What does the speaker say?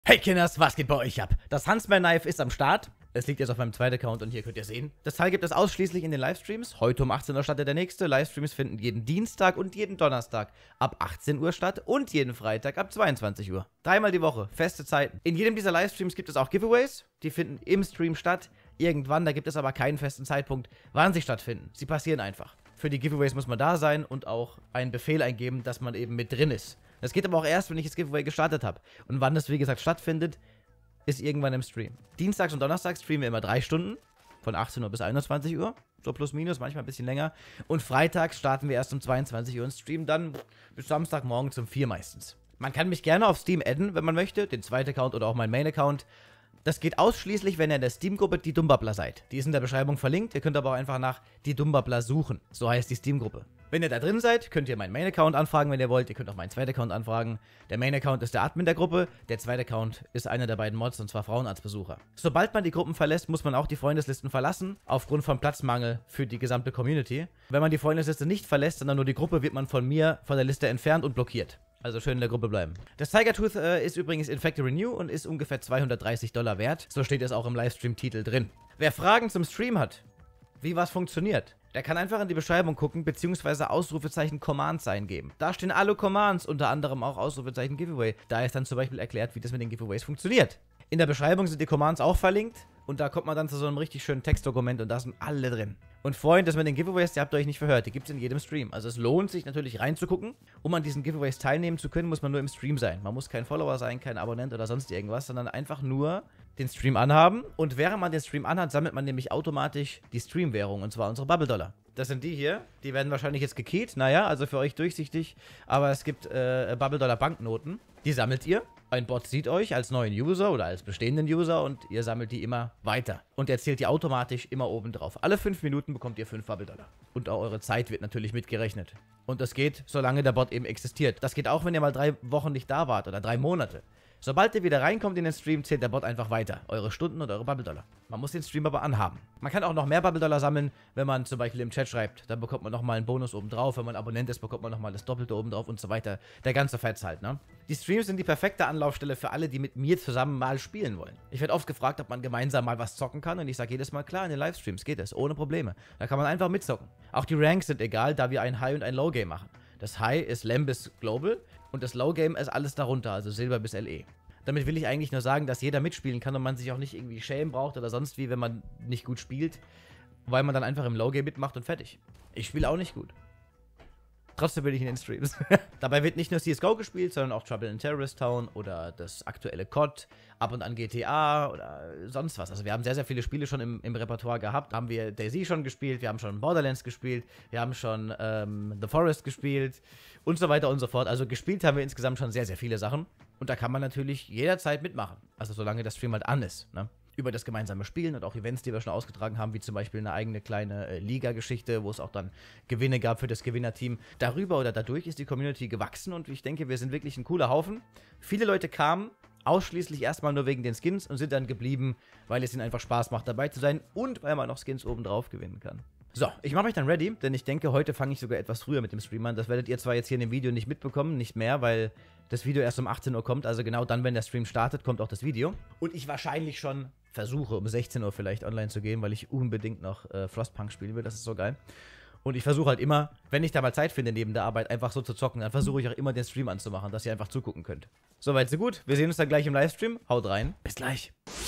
Hey Kinders, was geht bei euch ab? Das Huntsman Knife ist am Start. Es liegt jetzt auf meinem zweiten Account und hier könnt ihr sehen. Das Teil gibt es ausschließlich in den Livestreams. Heute um 18 Uhr startet der nächste. Livestreams finden jeden Dienstag und jeden Donnerstag ab 18 Uhr statt und jeden Freitag ab 22 Uhr. Dreimal die Woche, feste Zeiten. In jedem dieser Livestreams gibt es auch Giveaways. Die finden im Stream statt. Irgendwann, da gibt es aber keinen festen Zeitpunkt, wann sie stattfinden. Sie passieren einfach. Für die Giveaways muss man da sein und auch einen Befehl eingeben, dass man eben mit drin ist. Das geht aber auch erst, wenn ich das Giveaway gestartet habe. Und wann das, wie gesagt, stattfindet, ist irgendwann im Stream. Dienstags und Donnerstags streamen wir immer 3 Stunden. Von 18 Uhr bis 21 Uhr. So plus minus, manchmal ein bisschen länger. Und freitags starten wir erst um 22 Uhr und streamen dann bis Samstagmorgen um 4 meistens. Man kann mich gerne auf Steam adden, wenn man möchte. Den zweiten Account oder auch meinen Main-Account. Das geht ausschließlich, wenn ihr in der Steam-Gruppe die Dummbabbler seid. Die ist in der Beschreibung verlinkt. Ihr könnt aber auch einfach nach die Dummbabbler suchen. So heißt die Steam-Gruppe. Wenn ihr da drin seid, könnt ihr meinen Main-Account anfragen, wenn ihr wollt. Ihr könnt auch meinen zweiten Account anfragen. Der Main-Account ist der Admin der Gruppe. Der zweite Account ist einer der beiden Mods, und zwar Frauenarztbesucher. Sobald man die Gruppen verlässt, muss man auch die Freundeslisten verlassen. Aufgrund von Platzmangel für die gesamte Community. Wenn man die Freundesliste nicht verlässt, sondern nur die Gruppe, wird man von mir von der Liste entfernt und blockiert. Also schön in der Gruppe bleiben. Das Tiger Tooth ist übrigens in Factory Renew und ist ungefähr $230 wert. So steht es auch im Livestream-Titel drin. Wer Fragen zum Stream hat, wie was funktioniert, der kann einfach in die Beschreibung gucken, beziehungsweise Ausrufezeichen Commands eingeben. Da stehen alle Commands, unter anderem auch Ausrufezeichen Giveaway. Da ist dann zum Beispiel erklärt, wie das mit den Giveaways funktioniert. In der Beschreibung sind die Commands auch verlinkt. Und da kommt man dann zu so einem richtig schönen Textdokument und da sind alle drin. Und Freunde, das mit den Giveaways, die habt ihr euch nicht verhört, die gibt es in jedem Stream. Also es lohnt sich natürlich reinzugucken. Um an diesen Giveaways teilnehmen zu können, muss man nur im Stream sein. Man muss kein Follower sein, kein Abonnent oder sonst irgendwas, sondern einfach nur den Stream anhaben. Und während man den Stream anhat, sammelt man nämlich automatisch die Stream-Währung, und zwar unsere Bubble Dollar. Das sind die hier, die werden wahrscheinlich jetzt gekeyt, naja, also für euch durchsichtig, aber es gibt Bubble Dollar Banknoten, die sammelt ihr. Ein Bot sieht euch als neuen User oder als bestehenden User und ihr sammelt die immer weiter. Und er zählt die automatisch immer oben drauf. Alle 5 Minuten bekommt ihr 5 Bubble Dollar. Und auch eure Zeit wird natürlich mitgerechnet. Und das geht, solange der Bot eben existiert. Das geht auch, wenn ihr mal 3 Wochen nicht da wart oder 3 Monate. Sobald ihr wieder reinkommt in den Stream, zählt der Bot einfach weiter. Eure Stunden und eure Bubble Dollar. Man muss den Stream aber anhaben. Man kann auch noch mehr Bubble Dollar sammeln, wenn man zum Beispiel im Chat schreibt. Dann bekommt man nochmal einen Bonus oben drauf. Wenn man Abonnent ist, bekommt man nochmal das Doppelte oben drauf und so weiter. Der ganze Fetz halt, ne? Die Streams sind die perfekte Anlaufstelle für alle, die mit mir zusammen mal spielen wollen. Ich werde oft gefragt, ob man gemeinsam mal was zocken kann. Und ich sage jedes Mal, klar, in den Livestreams geht es, ohne Probleme. Da kann man einfach mitzocken. Auch die Ranks sind egal, da wir ein High- und ein Low-Game machen. Das High ist LAM bis Global und das Low-Game ist alles darunter, also Silber bis LE. Damit will ich eigentlich nur sagen, dass jeder mitspielen kann und man sich auch nicht irgendwie schämen braucht oder sonst wie, wenn man nicht gut spielt, weil man dann einfach im Low-Game mitmacht und fertig. Ich spiele auch nicht gut. Trotzdem bin ich in den Streams. Dabei wird nicht nur CSGO gespielt, sondern auch Trouble in Terrorist Town oder das aktuelle COD, ab und an GTA oder sonst was. Also wir haben sehr, sehr viele Spiele schon im Repertoire gehabt. Haben wir DayZ schon gespielt, wir haben schon Borderlands gespielt, wir haben schon The Forest gespielt und so weiter und so fort. Also gespielt haben wir insgesamt schon sehr, sehr viele Sachen. Und da kann man natürlich jederzeit mitmachen. Also solange der Stream halt an ist, ne? Über das gemeinsame Spielen und auch Events, die wir schon ausgetragen haben, wie zum Beispiel eine eigene kleine Liga-Geschichte, wo es auch dann Gewinne gab für das Gewinnerteam. Darüber oder dadurch ist die Community gewachsen und ich denke, wir sind wirklich ein cooler Haufen. Viele Leute kamen ausschließlich erstmal nur wegen den Skins und sind dann geblieben, weil es ihnen einfach Spaß macht, dabei zu sein und weil man noch Skins obendrauf gewinnen kann. So, ich mache mich dann ready, denn ich denke, heute fange ich sogar etwas früher mit dem Stream an. Das werdet ihr zwar jetzt hier in dem Video nicht mitbekommen, nicht mehr, weil das Video erst um 18 Uhr kommt. Also genau dann, wenn der Stream startet, kommt auch das Video. Und ich wahrscheinlich schon versuche, um 16 Uhr vielleicht online zu gehen, weil ich unbedingt noch Frostpunk spielen will. Das ist so geil. Und ich versuche halt immer, wenn ich da mal Zeit finde neben der Arbeit, einfach so zu zocken, dann versuche ich auch immer den Stream anzumachen, dass ihr einfach zugucken könnt. Soweit so gut. Wir sehen uns dann gleich im Livestream. Haut rein. Bis gleich.